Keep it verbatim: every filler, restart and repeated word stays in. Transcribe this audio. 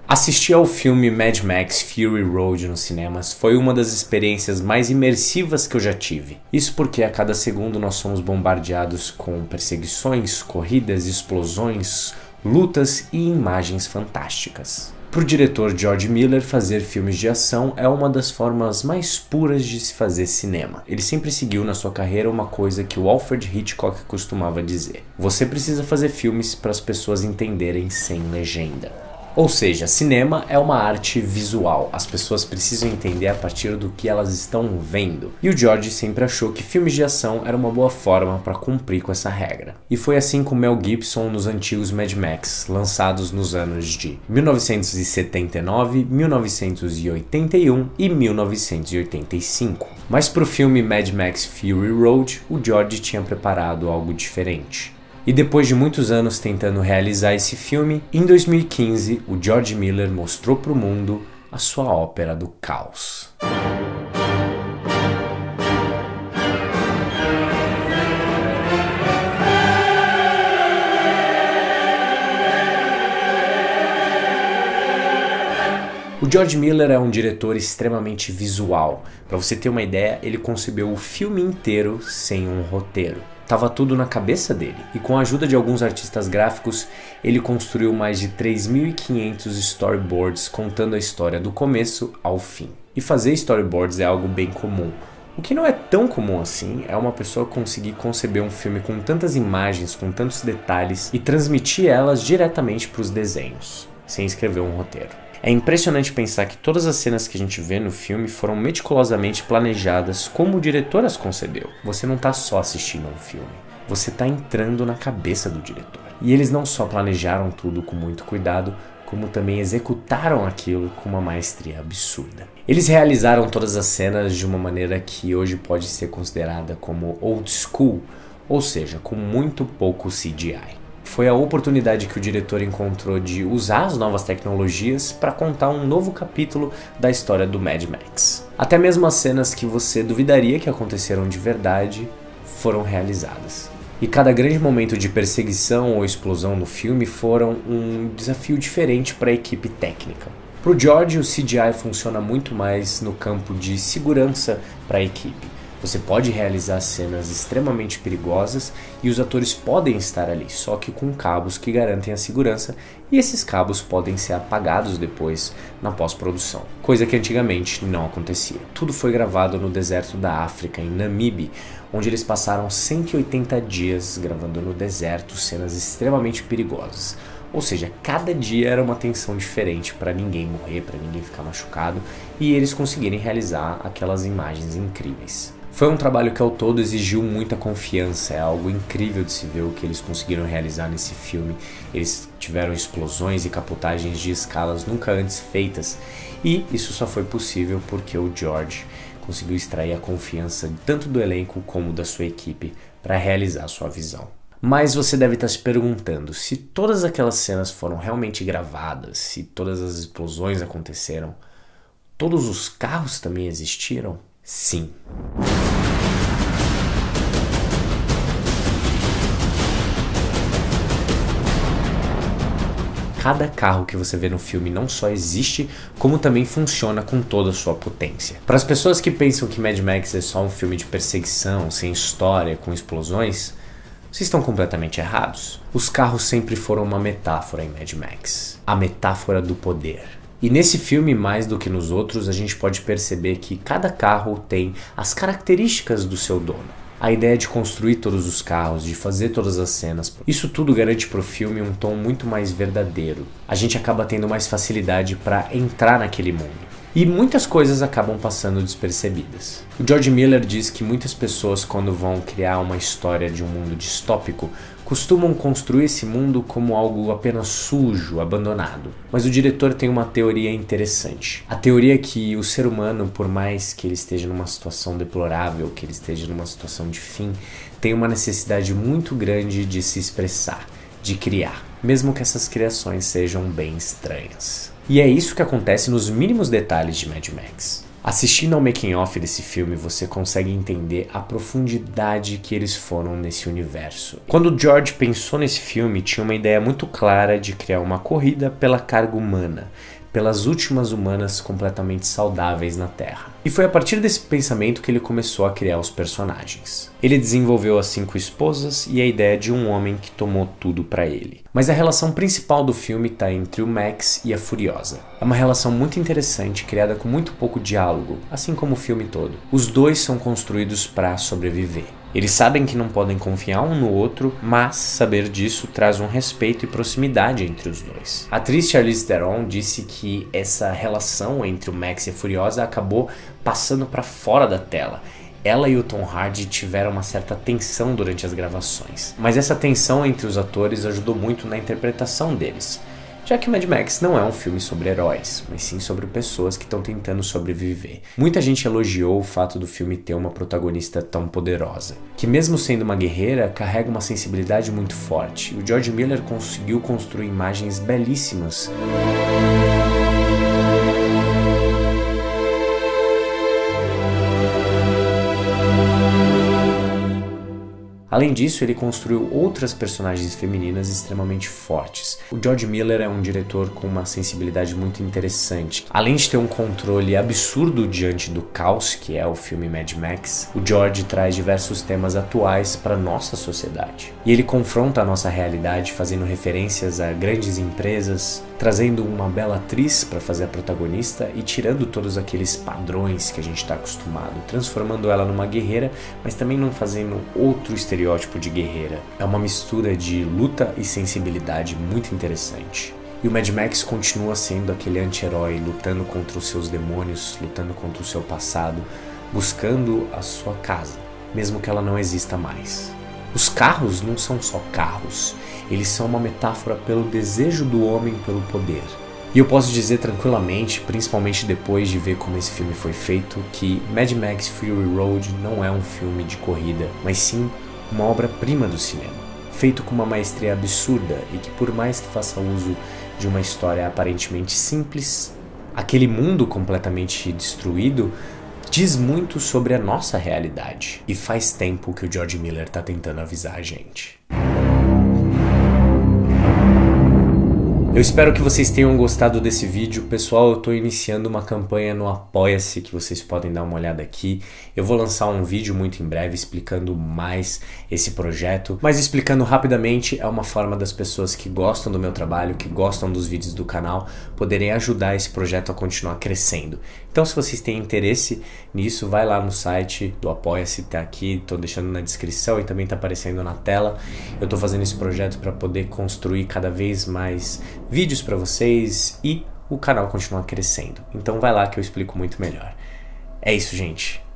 Assistir ao filme Mad Max Fury Road nos cinemas foi uma das experiências mais imersivas que eu já tive. Isso porque a cada segundo nós somos bombardeados com perseguições, corridas, explosões, lutas e imagens fantásticas. Para o diretor George Miller, fazer filmes de ação é uma das formas mais puras de se fazer cinema. Ele sempre seguiu na sua carreira uma coisa que o Alfred Hitchcock costumava dizer: você precisa fazer filmes para as pessoas entenderem sem legenda. Ou seja, cinema é uma arte visual, as pessoas precisam entender a partir do que elas estão vendo. E o George sempre achou que filmes de ação era uma boa forma para cumprir com essa regra. E foi assim com Mel Gibson nos antigos Mad Max, lançados nos anos de mil novecentos e setenta e nove, mil novecentos e oitenta e um e mil novecentos e oitenta e cinco. Mas para o filme Mad Max Fury Road, o George tinha preparado algo diferente. E depois de muitos anos tentando realizar esse filme, em dois mil e quinze o George Miller mostrou para o mundo a sua ópera do caos. O George Miller é um diretor extremamente visual. Para você ter uma ideia, ele concebeu o filme inteiro sem um roteiro. Tava tudo na cabeça dele, e com a ajuda de alguns artistas gráficos, ele construiu mais de três mil e quinhentos storyboards contando a história do começo ao fim. E fazer storyboards é algo bem comum. O que não é tão comum assim é uma pessoa conseguir conceber um filme com tantas imagens, com tantos detalhes e transmitir elas diretamente para os desenhos, sem escrever um roteiro. É impressionante pensar que todas as cenas que a gente vê no filme foram meticulosamente planejadas como o diretor as concebeu. Você não está só assistindo a um filme, você está entrando na cabeça do diretor. E eles não só planejaram tudo com muito cuidado, como também executaram aquilo com uma maestria absurda. Eles realizaram todas as cenas de uma maneira que hoje pode ser considerada como old school, ou seja, com muito pouco C G I. Foi a oportunidade que o diretor encontrou de usar as novas tecnologias para contar um novo capítulo da história do Mad Max. Até mesmo as cenas que você duvidaria que aconteceram de verdade foram realizadas. E cada grande momento de perseguição ou explosão no filme foram um desafio diferente para a equipe técnica. Para o George, o C G I funciona muito mais no campo de segurança para a equipe. Você pode realizar cenas extremamente perigosas e os atores podem estar ali, só que com cabos que garantem a segurança, e esses cabos podem ser apagados depois na pós-produção, coisa que antigamente não acontecia. Tudo foi gravado no deserto da África, em Namibe, onde eles passaram cento e oitenta dias gravando no deserto cenas extremamente perigosas. Ou seja, cada dia era uma tensão diferente para ninguém morrer, para ninguém ficar machucado, e eles conseguirem realizar aquelas imagens incríveis. Foi um trabalho que ao todo exigiu muita confiança, é algo incrível de se ver o que eles conseguiram realizar nesse filme. Eles tiveram explosões e capotagens de escalas nunca antes feitas, e isso só foi possível porque o George conseguiu extrair a confiança tanto do elenco como da sua equipe para realizar a sua visão. Mas você deve estar se perguntando se todas aquelas cenas foram realmente gravadas, se todas as explosões aconteceram, todos os carros também existiram? Sim. Cada carro que você vê no filme não só existe, como também funciona com toda a sua potência. Para as pessoas que pensam que Mad Max é só um filme de perseguição, sem história, com explosões, vocês estão completamente errados. Os carros sempre foram uma metáfora em Mad Max. A metáfora do poder. E nesse filme, mais do que nos outros, a gente pode perceber que cada carro tem as características do seu dono. A ideia de construir todos os carros, de fazer todas as cenas, isso tudo garante para o filme um tom muito mais verdadeiro. A gente acaba tendo mais facilidade para entrar naquele mundo. E muitas coisas acabam passando despercebidas. O George Miller diz que muitas pessoas, quando vão criar uma história de um mundo distópico, costumam construir esse mundo como algo apenas sujo, abandonado. Mas o diretor tem uma teoria interessante. A teoria é que o ser humano, por mais que ele esteja numa situação deplorável, que ele esteja numa situação de fim, tem uma necessidade muito grande de se expressar, de criar, mesmo que essas criações sejam bem estranhas. E é isso que acontece nos mínimos detalhes de Mad Max. Assistindo ao making of desse filme, você consegue entender a profundidade que eles foram nesse universo. Quando George pensou nesse filme, tinha uma ideia muito clara de criar uma corrida pela carga humana, pelas últimas humanas completamente saudáveis na Terra. E foi a partir desse pensamento que ele começou a criar os personagens. Ele desenvolveu as cinco esposas e a ideia de um homem que tomou tudo pra ele. Mas a relação principal do filme está entre o Max e a Furiosa. É uma relação muito interessante, criada com muito pouco diálogo, assim como o filme todo. Os dois são construídos para sobreviver. Eles sabem que não podem confiar um no outro, mas saber disso traz um respeito e proximidade entre os dois. A atriz Charlize Theron disse que essa relação entre o Max e a Furiosa acabou passando para fora da tela. Ela e o Tom Hardy tiveram uma certa tensão durante as gravações, mas essa tensão entre os atores ajudou muito na interpretação deles, já que Mad Max não é um filme sobre heróis, mas sim sobre pessoas que estão tentando sobreviver. Muita gente elogiou o fato do filme ter uma protagonista tão poderosa, que mesmo sendo uma guerreira, carrega uma sensibilidade muito forte. O George Miller conseguiu construir imagens belíssimas. Além disso, ele construiu outras personagens femininas extremamente fortes. O George Miller é um diretor com uma sensibilidade muito interessante. Além de ter um controle absurdo diante do caos, que é o filme Mad Max, o George traz diversos temas atuais para nossa sociedade. E ele confronta a nossa realidade fazendo referências a grandes empresas, trazendo uma bela atriz para fazer a protagonista e tirando todos aqueles padrões que a gente está acostumado, transformando ela numa guerreira, mas também não fazendo outro estereótipo de guerreira. É uma mistura de luta e sensibilidade muito interessante. E o Mad Max continua sendo aquele anti-herói lutando contra os seus demônios, lutando contra o seu passado, buscando a sua casa, mesmo que ela não exista mais. Os carros não são só carros, eles são uma metáfora pelo desejo do homem pelo poder. E eu posso dizer tranquilamente, principalmente depois de ver como esse filme foi feito, que Mad Max Fury Road não é um filme de corrida, mas sim uma obra-prima do cinema, feito com uma maestria absurda e que, por mais que faça uso de uma história aparentemente simples, aquele mundo completamente destruído diz muito sobre a nossa realidade. E faz tempo que o George Miller está tentando avisar a gente. Eu espero que vocês tenham gostado desse vídeo. Pessoal, eu estou iniciando uma campanha no Apoia-se, que vocês podem dar uma olhada aqui. Eu vou lançar um vídeo muito em breve explicando mais esse projeto, mas explicando rapidamente, é uma forma das pessoas que gostam do meu trabalho, que gostam dos vídeos do canal, poderem ajudar esse projeto a continuar crescendo. Então, se vocês têm interesse nisso, vai lá no site do Apoia-se, tá aqui, estou deixando na descrição e também está aparecendo na tela. Eu estou fazendo esse projeto para poder construir cada vez mais vídeos para vocês e o canal continuar crescendo. Então vai lá que eu explico muito melhor. É isso, gente.